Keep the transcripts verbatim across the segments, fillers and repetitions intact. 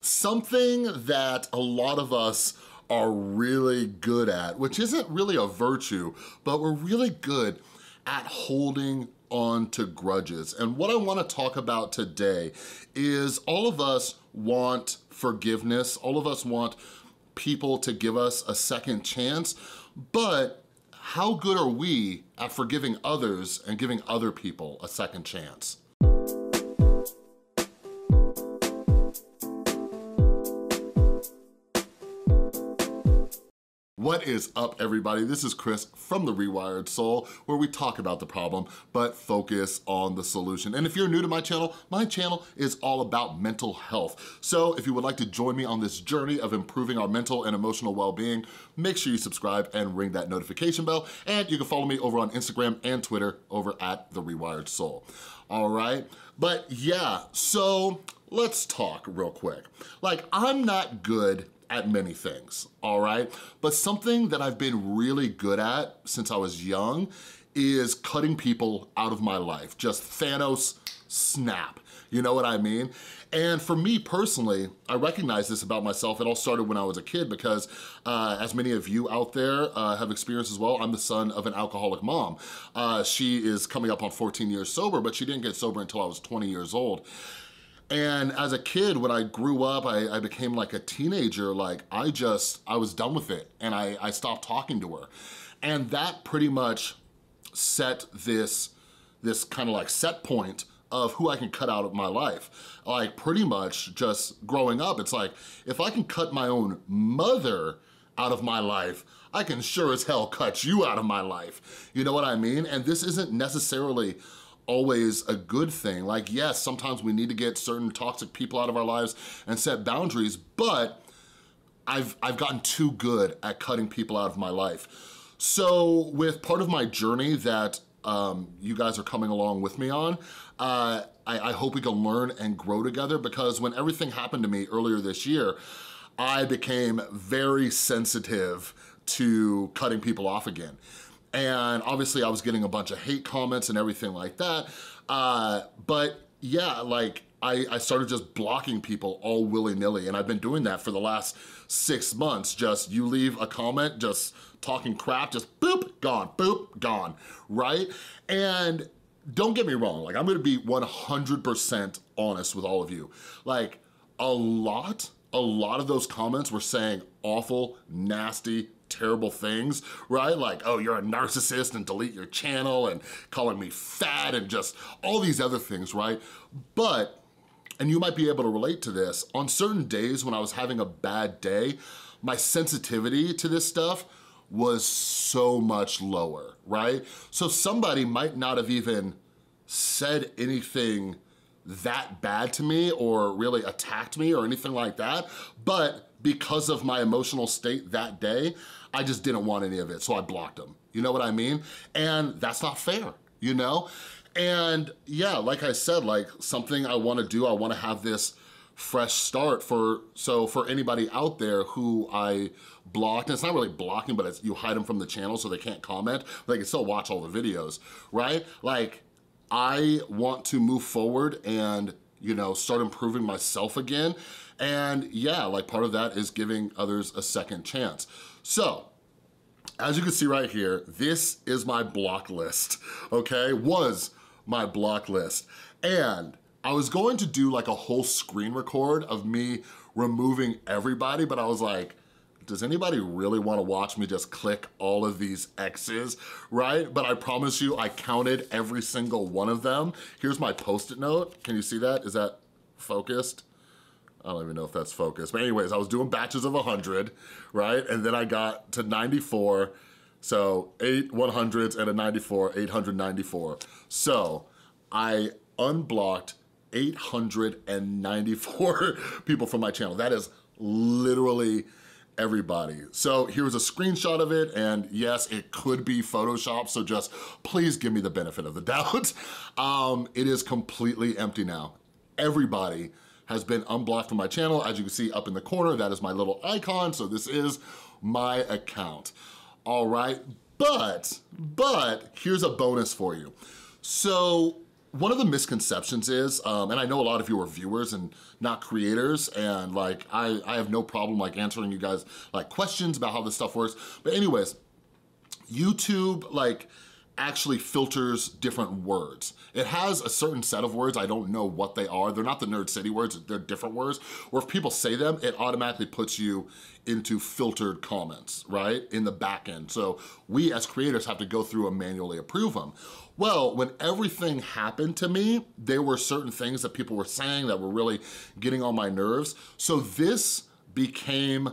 Something that a lot of us are really good at, which isn't really a virtue, but we're really good at holding on to grudges. And what I wanna talk about today is all of us want forgiveness, all of us want people to give us a second chance, but how good are we at forgiving others and giving other people a second chance? What is up, everybody? This is Chris from The Rewired Soul, where we talk about the problem, but focus on the solution. And if you're new to my channel, my channel is all about mental health. So if you would like to join me on this journey of improving our mental and emotional well-being, make sure you subscribe and ring that notification bell. And you can follow me over on Instagram and Twitter over at The Rewired Soul. All right, but yeah, so let's talk real quick. Like, I'm not good at many things, all right? But something that I've been really good at since I was young is cutting people out of my life. Just Thanos snap, you know what I mean? And for me personally, I recognize this about myself. It all started when I was a kid because uh, as many of you out there uh, have experienced as well, I'm the son of an alcoholic mom. Uh, she is coming up on fourteen years sober, but she didn't get sober until I was twenty years old. And as a kid, when I grew up, I, I became like a teenager, like I just, I was done with it and I, I stopped talking to her. And that pretty much set this, this kind of like set point of who I can cut out of my life. Like pretty much just growing up, it's like, if I can cut my own mother out of my life, I can sure as hell cut you out of my life. You know what I mean? And this isn't necessarily always a good thing. Like, yes, sometimes we need to get certain toxic people out of our lives and set boundaries, but I've, I've gotten too good at cutting people out of my life. So with part of my journey that um, you guys are coming along with me on, uh, I, I hope we can learn and grow together, because when everything happened to me earlier this year, I became very sensitive to cutting people off again. And obviously I was getting a bunch of hate comments and everything like that. Uh, but yeah, like I, I started just blocking people all willy-nilly, and I've been doing that for the last six months. Just you leave a comment, just talking crap, just boop, gone, boop, gone, right? And don't get me wrong, like I'm gonna be one hundred percent honest with all of you. Like a lot, a lot of those comments were saying awful, nasty, terrible things, right? Like, oh, you're a narcissist and delete your channel, and calling me fat and just all these other things, right? But, and you might be able to relate to this, on certain days when I was having a bad day, my sensitivity to this stuff was so much lower, right? So somebody might not have even said anything that bad to me or really attacked me or anything like that, but because of my emotional state that day, I just didn't want any of it, so I blocked them. You know what I mean? And that's not fair, you know? And yeah, like I said, like something I wanna do, I wanna have this fresh start for, so for anybody out there who I blocked, and it's not really blocking, but it's, you hide them from the channel so they can't comment, but they can still watch all the videos, right? Like, I want to move forward and, you know, start improving myself again. And yeah, like part of that is giving others a second chance. So, as you can see right here, this is my block list, okay? Was my block list. And I was going to do like a whole screen record of me removing everybody, but I was like, does anybody really wanna watch me just click all of these X's, right? But I promise you, I counted every single one of them. Here's my Post-it note. Can you see that? Is that focused? I don't even know if that's focused. But anyways, I was doing batches of one hundred, right? And then I got to ninety-four. So eight one hundreds and a ninety-four, eight hundred ninety-four. So I unblocked eight hundred ninety-four people from my channel. That is literally everybody. So here's a screenshot of it, and yes, it could be Photoshop, so just please give me the benefit of the doubt. Um, it is completely empty now. Everybody has been unblocked from my channel. As you can see up in the corner, that is my little icon, so this is my account. All right, but, but here's a bonus for you. So one of the misconceptions is, um, and I know a lot of you are viewers and not creators, and like, I, I have no problem like answering you guys like questions about how this stuff works. But anyways, YouTube like actually filters different words. It has a certain set of words, I don't know what they are. They're not the Nerd City words, they're different words, where if people say them, it automatically puts you into filtered comments, right? In the back end. So we as creators have to go through and manually approve them. Well, when everything happened to me, there were certain things that people were saying that were really getting on my nerves. So this became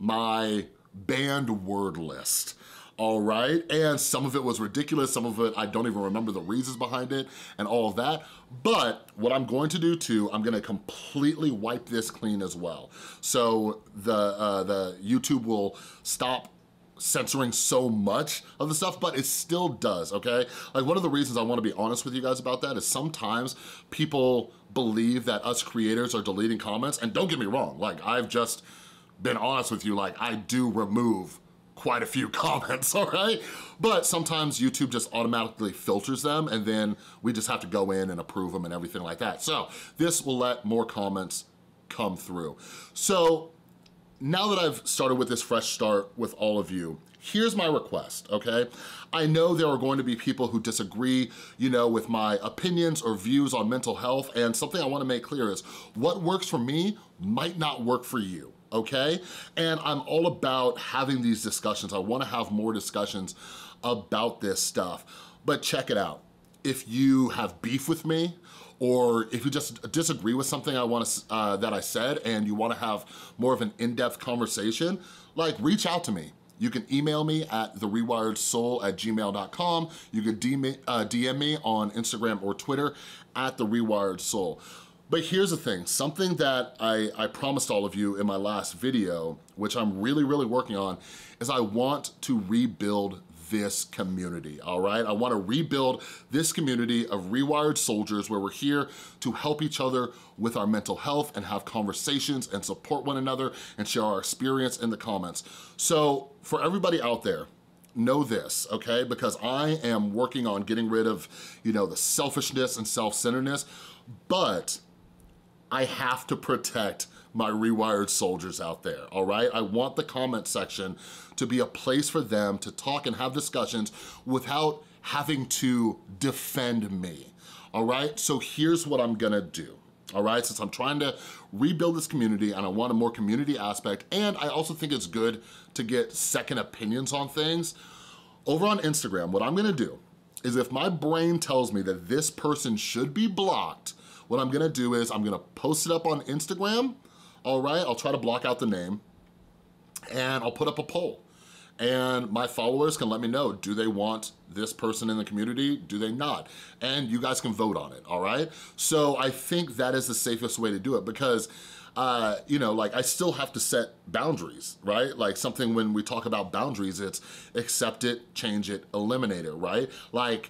my banned word list. All right, and some of it was ridiculous, some of it, I don't even remember the reasons behind it and all of that, but what I'm going to do too, I'm gonna completely wipe this clean as well. So the, uh, the YouTube will stop censoring so much of the stuff, but it still does, okay? Like one of the reasons I wanna be honest with you guys about that is sometimes people believe that us creators are deleting comments, and don't get me wrong, like I've just been honest with you, like I do remove quite a few comments, all right? But sometimes YouTube just automatically filters them and then we just have to go in and approve them and everything like that. So this will let more comments come through. So now that I've started with this fresh start with all of you, here's my request, okay? I know there are going to be people who disagree, you know, with my opinions or views on mental health, and something I wanna make clear is what works for me might not work for you. Okay? And I'm all about having these discussions. I wanna have more discussions about this stuff. But check it out. If you have beef with me, or if you just disagree with something I wanna, uh, that I said and you wanna have more of an in-depth conversation, like reach out to me. You can email me at the rewired soul at gmail dot com. You can D M, uh, D M me on Instagram or Twitter at the rewired soul. But here's the thing, something that I, I promised all of you in my last video, which I'm really, really working on, is I want to rebuild this community, all right? I wanna rebuild this community of Rewired soldiers where we're here to help each other with our mental health and have conversations and support one another and share our experience in the comments. So for everybody out there, know this, okay? Because I am working on getting rid of, you know, the selfishness and self-centeredness, but I have to protect my Rewired soldiers out there, all right? I want the comment section to be a place for them to talk and have discussions without having to defend me, all right? So here's what I'm gonna do, all right? Since I'm trying to rebuild this community and I want a more community aspect, and I also think it's good to get second opinions on things, over on Instagram, what I'm gonna do is if my brain tells me that this person should be blocked, what I'm gonna do is I'm gonna post it up on Instagram, all right? I'll try to block out the name, and I'll put up a poll. And my followers can let me know, do they want this person in the community? Do they not? And you guys can vote on it, all right? So I think that is the safest way to do it because Uh, you know, like I still have to set boundaries, right? Like something when we talk about boundaries, it's accept it, change it, eliminate it, right? Like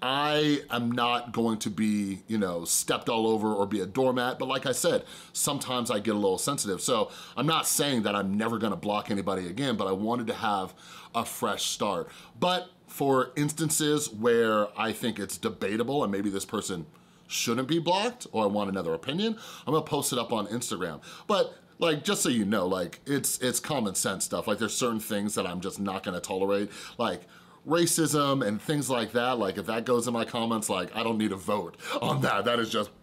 I am not going to be, you know, stepped all over or be a doormat, but like I said, sometimes I get a little sensitive. So I'm not saying that I'm never gonna block anybody again, but I wanted to have a fresh start. But for instances where I think it's debatable and maybe this person shouldn't be blocked or I want another opinion, I'm gonna post it up on Instagram. But like, just so you know, like it's it's common sense stuff. Like there's certain things that I'm just not gonna tolerate, like racism and things like that. Like if that goes in my comments, like I don't need a vote on that. That is just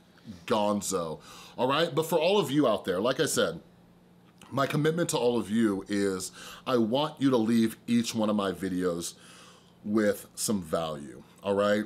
gonzo, all right? But for all of you out there, like I said, my commitment to all of you is I want you to leave each one of my videos with some value, all right?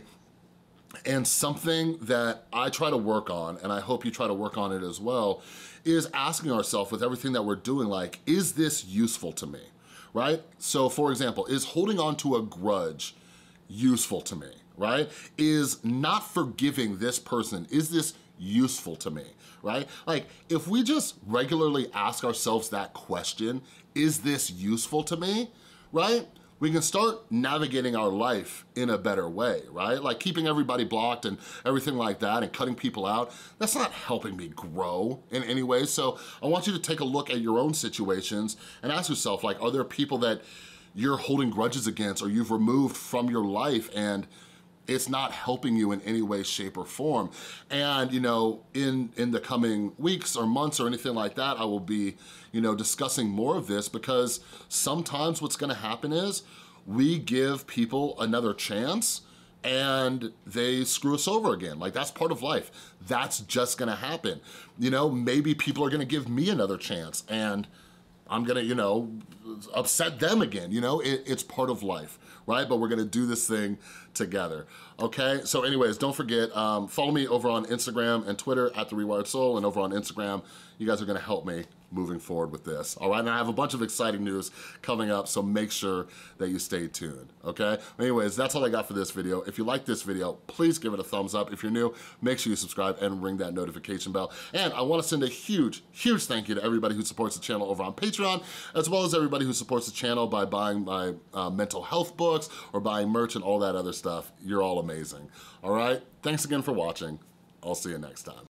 And something that I try to work on, and I hope you try to work on it as well, is asking ourselves with everything that we're doing, like, is this useful to me, right? So for example, is holding on to a grudge useful to me, right? Is not forgiving this person, is this useful to me, right? Like, if we just regularly ask ourselves that question, is this useful to me, right? We can start navigating our life in a better way, right? Like keeping everybody blocked and everything like that and cutting people out, that's not helping me grow in any way. So I want you to take a look at your own situations and ask yourself, like, are there people that you're holding grudges against or you've removed from your life and it's not helping you in any way, shape, or form. And, you know, in, in the coming weeks or months or anything like that, I will be, you know, discussing more of this, because sometimes what's gonna happen is we give people another chance and they screw us over again. Like, that's part of life. That's just gonna happen. You know, maybe people are gonna give me another chance and I'm gonna, you know, upset them again, you know? It, it's part of life, right? But we're gonna do this thing together, okay? So anyways, don't forget, um, follow me over on Instagram and Twitter at The Rewired Soul, and over on Instagram, you guys are gonna help me moving forward with this, all right? And I have a bunch of exciting news coming up, so make sure that you stay tuned, okay? Anyways, that's all I got for this video. If you like this video, please give it a thumbs up. If you're new, make sure you subscribe and ring that notification bell. And I wanna send a huge, huge thank you to everybody who supports the channel over on Patreon, as well as everybody who supports the channel by buying my uh, mental health books or buying merch and all that other stuff. You're all amazing, all right? Thanks again for watching. I'll see you next time.